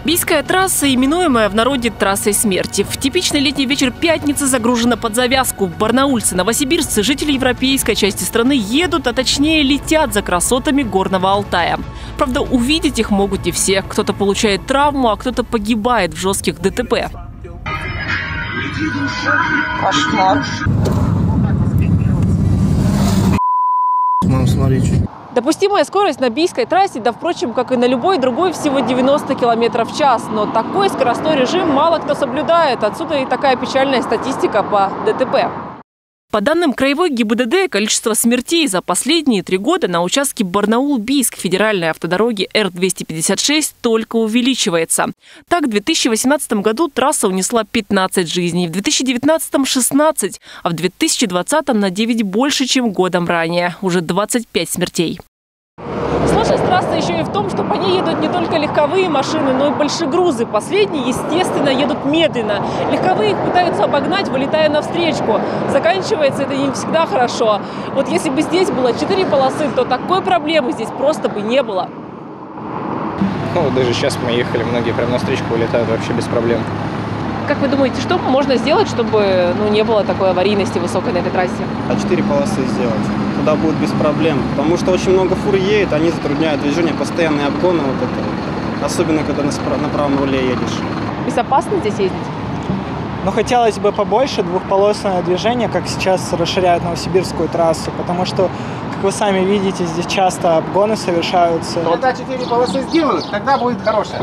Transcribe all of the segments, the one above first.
Бийская трасса, именуемая в народе трассой смерти. В типичный летний вечер пятницы загружена под завязку. Барнаульцы, новосибирцы, жители европейской части страны едут, а точнее летят за красотами горного Алтая. Правда, увидеть их могут не все. Кто-то получает травму, а кто-то погибает в жестких ДТП. Кошмар. Мам, смотрите. Допустимая скорость на Бийской трассе, да, впрочем, как и на любой другой, всего 90 км в час. Но такой скоростной режим мало кто соблюдает. Отсюда и такая печальная статистика по ДТП. По данным краевой ГИБДД, количество смертей за последние 3 года на участке Барнаул-Бийск федеральной автодороги Р-256 только увеличивается. Так, в 2018 году трасса унесла 15 жизней, в 2019 – 16, а в 2020 на 9 больше, чем годом ранее. Уже 25 смертей. Сложность трассы еще и в том, что по ней едут не только легковые машины, но и большегрузы. Последние, естественно, едут медленно. Легковые их пытаются обогнать, вылетая навстречку. Заканчивается это не всегда хорошо. Вот если бы здесь было 4 полосы, то такой проблемы здесь просто бы не было. Ну, даже сейчас мы ехали, многие прям навстречку вылетают вообще без проблем. Как вы думаете, что можно сделать, чтобы не было такой аварийности высокой на этой трассе? 4 полосы сделать. Туда будет без проблем. Потому что очень много фур едет, они затрудняют движение, постоянные обгоны. Вот это. Особенно, когда на правом руле едешь. Безопасно здесь ездить? Но хотелось бы побольше двухполосное движение, как сейчас расширяют Новосибирскую трассу. Потому что, как вы сами видите, здесь часто обгоны совершаются. Когда 4 полосы сделают, тогда будет хорошее.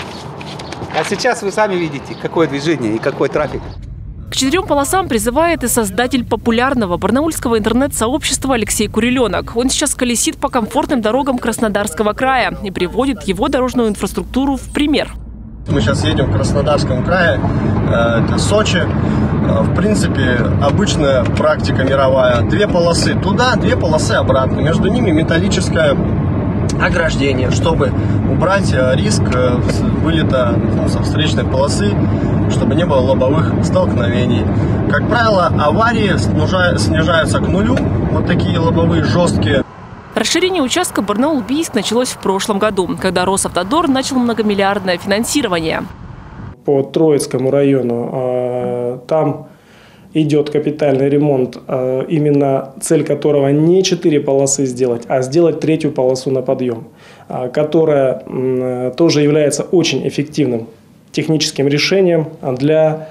А сейчас вы сами видите, какое движение и какой трафик. К 4 полосам призывает и создатель популярного барнаульского интернет-сообщества Алексей Куриленок. Он сейчас колесит по комфортным дорогам Краснодарского края и приводит его дорожную инфраструктуру в пример. Мы сейчас едем в Краснодарском крае, это Сочи. В принципе, обычная практика мировая. 2 полосы туда, 2 полосы обратно. Между ними металлическое ограждение, чтобы убрать риск вылета со встречной полосы, чтобы не было лобовых столкновений. Как правило, аварии снижаются к нулю, вот такие лобовые жесткие. Расширение участка Барнаул-Бийск началось в прошлом году, когда Росавтодор начал многомиллиардное финансирование. По Троицкому району там идет капитальный ремонт, именно цель которого не 4 полосы сделать, а сделать 3-ю полосу на подъем, которая тоже является очень эффективным техническим решением для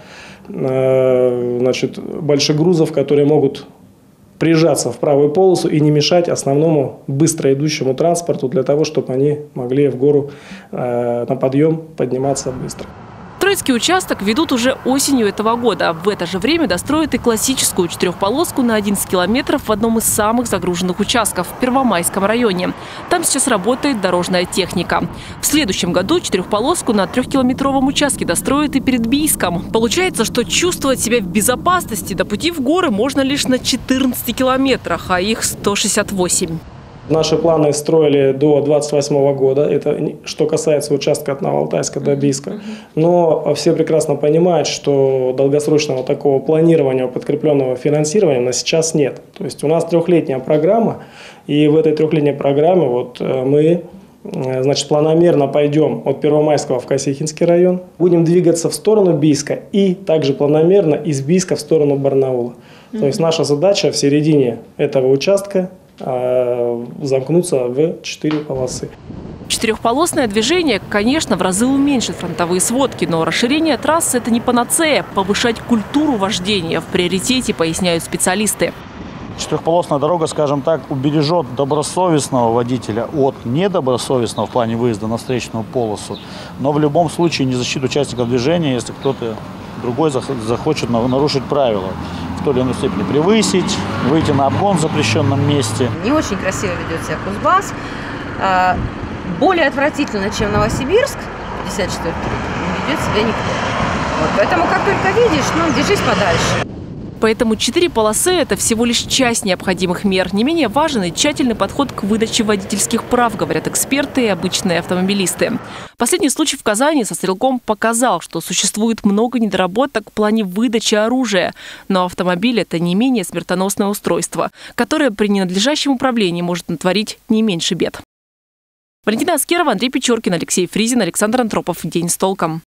большегрузов, которые могут прижаться в правую полосу и не мешать основному быстро идущему транспорту для того, чтобы они могли в гору на подъем подниматься быстро. Троицкий участок ведут уже осенью этого года. В это же время достроят и классическую 4-полоску на 11 километров в одном из самых загруженных участков – в Первомайском районе. Там сейчас работает дорожная техника. В следующем году 4-полоску на 3-километровом участке достроят и перед Бийском. Получается, что чувствовать себя в безопасности до пути в горы можно лишь на 14 километрах, а их 168. Наши планы строили до 2028 года, это что касается участка от Новоалтайска до Бийска. Но все прекрасно понимают, что долгосрочного такого планирования, подкрепленного финансирования на сейчас нет. То есть у нас 3-летняя программа, и в этой 3-летней программе мы планомерно пойдем от Первомайского в Касихинский район, будем двигаться в сторону Бийска и также планомерно из Бийска в сторону Барнаула. То есть наша задача в середине этого участка замкнуться в 4 полосы. 4-полосное движение, конечно, в разы уменьшит фронтовые сводки, но расширение трассы – это не панацея. Повышать культуру вождения в приоритете, поясняют специалисты. 4-полосная дорога, скажем так, убережет добросовестного водителя от недобросовестного в плане выезда на встречную полосу, но в любом случае не защитит участников движения, если кто-то другой захочет нарушить правила. В той или иной степени превысить, выйти на обгон в запрещенном месте. Не очень красиво ведет себя Кузбасс. Более отвратительно, чем Новосибирск, 54-й, не ведет себя никто. Поэтому, как только видишь, держись подальше. Поэтому 4 полосы – это всего лишь часть необходимых мер. Не менее важен и тщательный подход к выдаче водительских прав, говорят эксперты и обычные автомобилисты. Последний случай в Казани со стрелком показал, что существует много недоработок в плане выдачи оружия. Но автомобиль – это не менее смертоносное устройство, которое при ненадлежащем управлении может натворить не меньше бед. Валентина Аскерова, Андрей Печоркин, Алексей Фризин, Александр Антропов. День с толком.